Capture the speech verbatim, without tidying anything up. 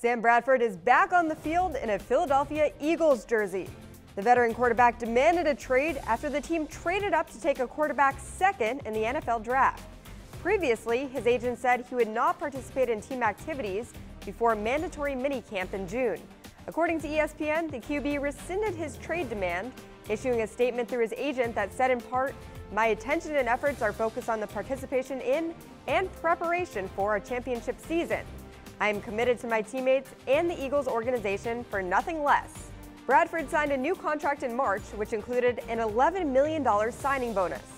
Sam Bradford is back on the field in a Philadelphia Eagles jersey. The veteran quarterback demanded a trade after the team traded up to take a quarterback second in the N F L draft. Previously, his agent said he would not participate in team activities before mandatory minicamp in June. According to E S P N, the Q B rescinded his trade demand, issuing a statement through his agent that said in part, "My attention and efforts are focused on the participation in and preparation for a championship season. I am committed to my teammates and the Eagles organization for nothing less." Bradford signed a new contract in March, which included an eleven million dollars signing bonus.